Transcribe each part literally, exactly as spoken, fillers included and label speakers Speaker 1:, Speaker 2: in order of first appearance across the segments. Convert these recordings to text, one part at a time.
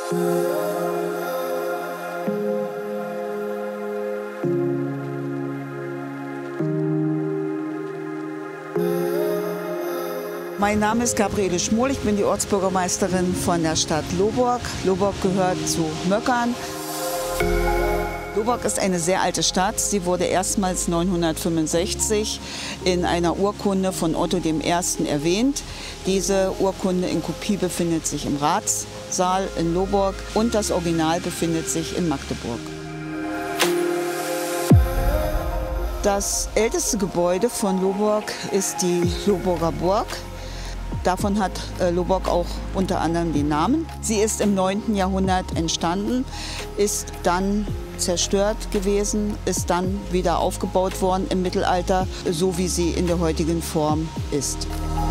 Speaker 1: Mein Name ist Gabriele Schmohl, ich bin die Ortsbürgermeisterin von der Stadt Lohburg. Lohburg gehört zu Möckern. Lohburg ist eine sehr alte Stadt. Sie wurde erstmals neunhundertfünfundsechzig in einer Urkunde von Otto dem Ersten erwähnt. Diese Urkunde in Kopie befindet sich im Ratssaal in Lohburg und das Original befindet sich in Magdeburg. Das älteste Gebäude von Lohburg ist die Lohburger Burg. Davon hat äh, Lohburg auch unter anderem den Namen. Sie ist im neunten Jahrhundert entstanden, ist dann zerstört gewesen, ist dann wieder aufgebaut worden im Mittelalter, so wie sie in der heutigen Form ist.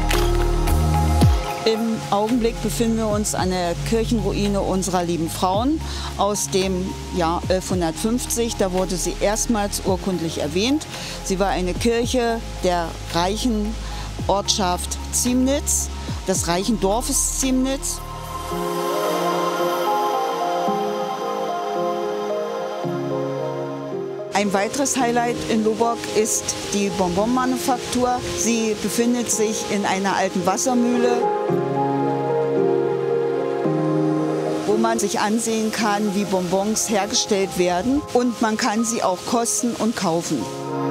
Speaker 1: Im Augenblick befinden wir uns an der Kirchenruine unserer lieben Frauen aus dem Jahr elfhundertfünfzig. Da wurde sie erstmals urkundlich erwähnt. Sie war eine Kirche der reichen Ortschaft Ziemnitz, des reichen Dorfes Ziemnitz. Ein weiteres Highlight in Lohburg ist die Bonbonmanufaktur. Sie befindet sich in einer alten Wassermühle, wo man sich ansehen kann, wie Bonbons hergestellt werden. Und man kann sie auch kosten und kaufen.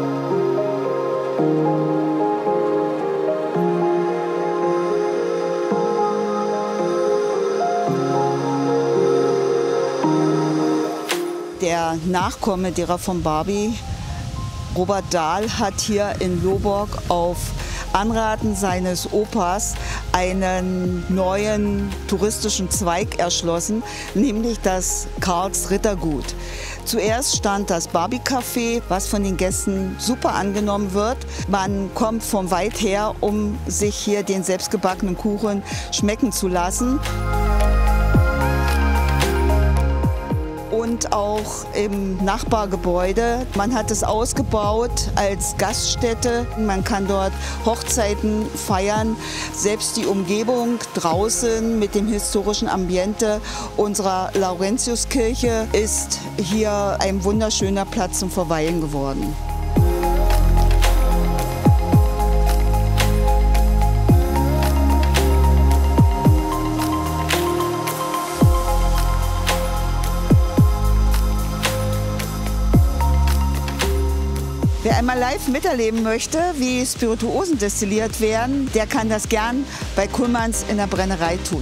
Speaker 1: Der Nachkomme derer von Barbie, Robert Dahl, hat hier in Lohburg auf Anraten seines Opas einen neuen touristischen Zweig erschlossen, nämlich das Karls Rittergut. Zuerst stand das Barbie-Café, was von den Gästen super angenommen wird. Man kommt von weit her, um sich hier den selbstgebackenen Kuchen schmecken zu lassen. Und auch im Nachbargebäude. Man hat es ausgebaut als Gaststätte. Man kann dort Hochzeiten feiern. Selbst die Umgebung draußen mit dem historischen Ambiente unserer Laurentiuskirche ist hier ein wunderschöner Platz zum Verweilen geworden. Wer einmal live miterleben möchte, wie Spirituosen destilliert werden, der kann das gern bei Kullmanns in der Brennerei tun.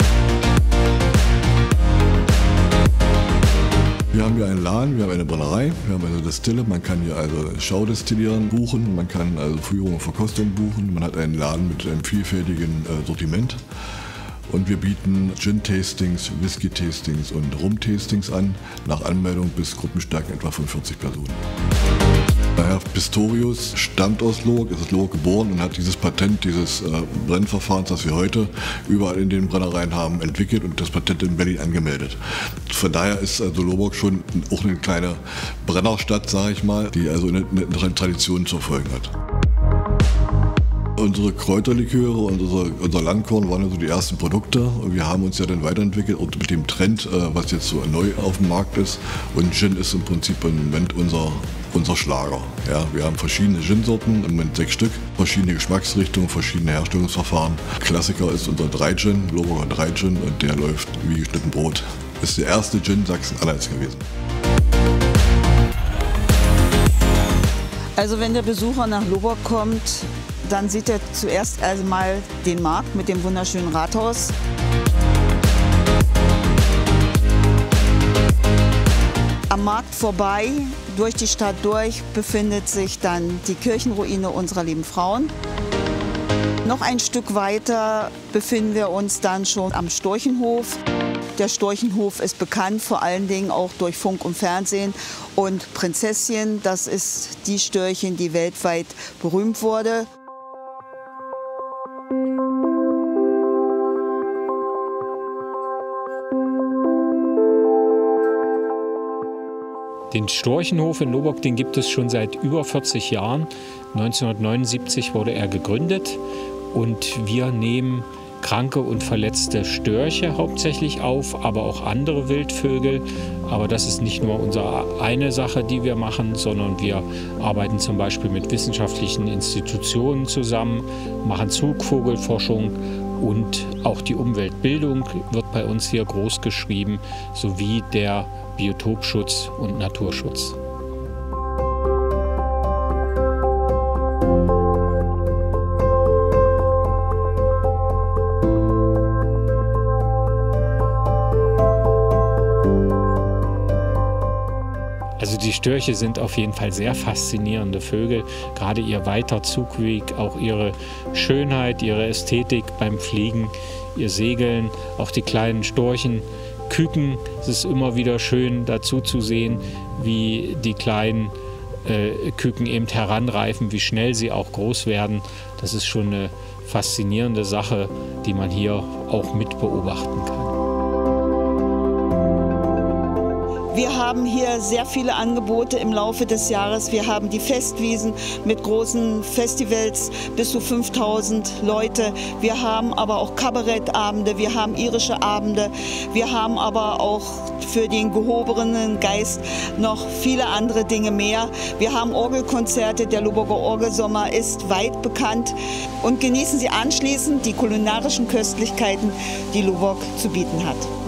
Speaker 2: Wir haben hier einen Laden, wir haben eine Brennerei, wir haben eine Destille, man kann hier also Schaudestillieren buchen, man kann also Führung und Verkostung buchen, man hat einen Laden mit einem vielfältigen äh, Sortiment. Und wir bieten Gin-Tastings, Whisky-Tastings und Rum-Tastings an, nach Anmeldung bis Gruppenstärken etwa von vierzig Personen. Herr Pistorius stammt aus Lohburg, ist in Lohburg geboren und hat dieses Patent dieses äh, Brennverfahrens, das wir heute überall in den Brennereien haben, entwickelt und das Patent in Berlin angemeldet. Von daher ist also Lohburg schon auch eine kleine Brennerstadt, sage ich mal, die also eine, eine Tradition zu verfolgen hat. Unsere Kräuterliköre und unser, unser Langkorn waren also die ersten Produkte. Und wir haben uns ja dann weiterentwickelt und mit dem Trend, äh, was jetzt so neu auf dem Markt ist. Und Gin ist im Prinzip im Moment unser, unser Schlager. Ja, wir haben verschiedene Gin-Sorten, im Moment sechs Stück, verschiedene Geschmacksrichtungen, verschiedene Herstellungsverfahren. Klassiker ist unser drei-Gin, Lohburger drei-Gin, und der läuft wie geschnitten Brot. Ist der erste Gin Sachsen-Anhalts gewesen.
Speaker 1: Also wenn der Besucher nach Lohburg kommt, dann sieht er zuerst einmal den Markt mit dem wunderschönen Rathaus. Am Markt vorbei, durch die Stadt durch, befindet sich dann die Kirchenruine unserer lieben Frauen. Noch ein Stück weiter befinden wir uns dann schon am Storchenhof. Der Storchenhof ist bekannt, vor allen Dingen auch durch Funk und Fernsehen. Und Prinzesschen, das ist die Störchin, die weltweit berühmt wurde.
Speaker 3: Den Storchenhof in Lohburg, den gibt es schon seit über vierzig Jahren. neunzehnhundertneunundsiebzig wurde er gegründet und wir nehmen kranke und verletzte Störche hauptsächlich auf, aber auch andere Wildvögel. Aber das ist nicht nur unsere eine Sache, die wir machen, sondern wir arbeiten zum Beispiel mit wissenschaftlichen Institutionen zusammen, machen Zugvogelforschung und auch die Umweltbildung wird bei uns hier groß geschrieben, sowie der Biotopschutz und Naturschutz. Also die Störche sind auf jeden Fall sehr faszinierende Vögel, gerade ihr weiter Zugweg, auch ihre Schönheit, ihre Ästhetik beim Fliegen, ihr Segeln, auch die kleinen Storchen, Küken. Es ist immer wieder schön dazu zu sehen, wie die kleinen äh, Küken eben heranreifen, wie schnell sie auch groß werden. Das ist schon eine faszinierende Sache, die man hier auch mit beobachten kann.
Speaker 1: Wir haben hier sehr viele Angebote im Laufe des Jahres. Wir haben die Festwiesen mit großen Festivals, bis zu fünftausend Leute. Wir haben aber auch Kabarettabende, wir haben irische Abende. Wir haben aber auch für den gehobenen Geist noch viele andere Dinge mehr. Wir haben Orgelkonzerte, der Loburger Orgelsommer ist weit bekannt. Und genießen Sie anschließend die kulinarischen Köstlichkeiten, die Loburg zu bieten hat.